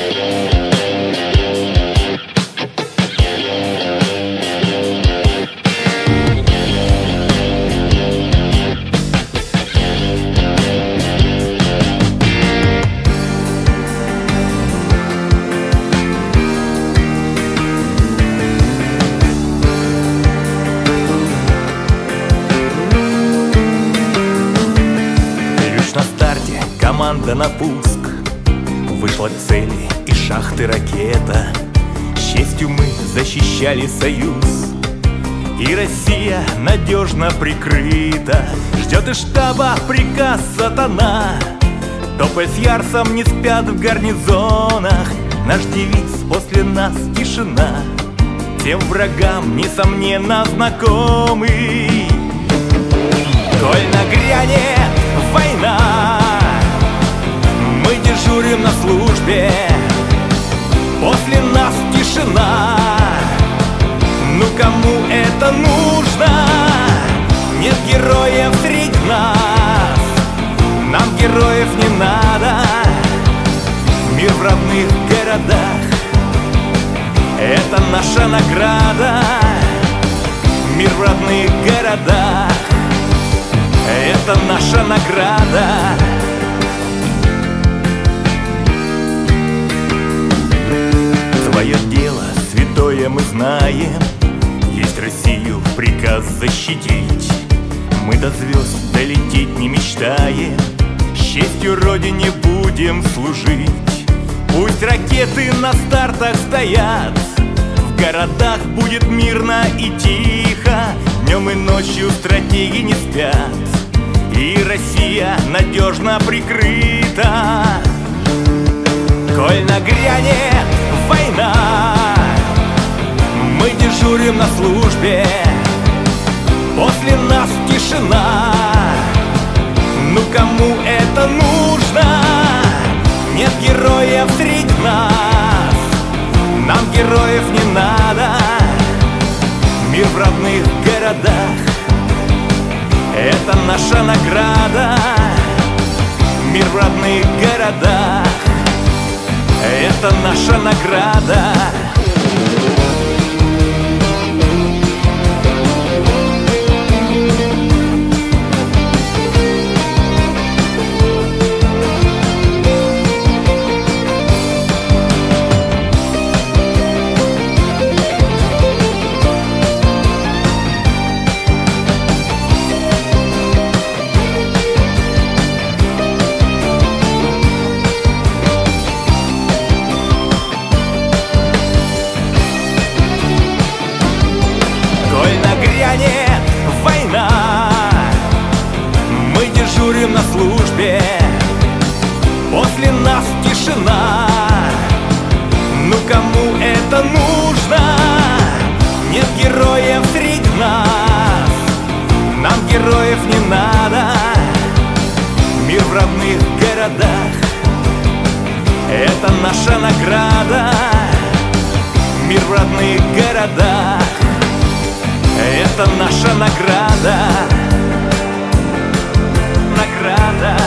Команда на пуск вышла к цели, и шахты ракета. С честью мы защищали союз, и Россия надежно прикрыта. Ждет из штаба приказ сатана, топай с Ярсом не спят в гарнизонах. Наш девиз после нас тишина, тем врагам несомненно знакомый. Коль нагрянет война, мы дежурим на службе, после нас тишина. Ну кому это нужно? Нет героев среди нас, нам героев не надо. Мир в родных городах — это наша награда. Мир в родных городах — это наша награда. Свое дело святое мы знаем, есть Россию приказ защитить. Мы до звезд долететь не мечтаем, с честью Родине будем служить. Пусть ракеты на стартах стоят, в городах будет мирно и тихо. Днем и ночью стратеги не спят, и Россия надежно прикрыта. Коль нагрянет война, мы дежурим на службе, после нас тишина. Ну кому это нужно? Нет героев среди нас, нам героев не надо. Мир в родных городах — это наша награда. Мир в родных городах — это наша награда. Война, мы дежурим на службе, после нас тишина. Ну кому это нужно? Нет героев среди нас, нам героев не надо. Мир в родных городах — это наша награда. Мир в родных городах — это наша награда. Награда.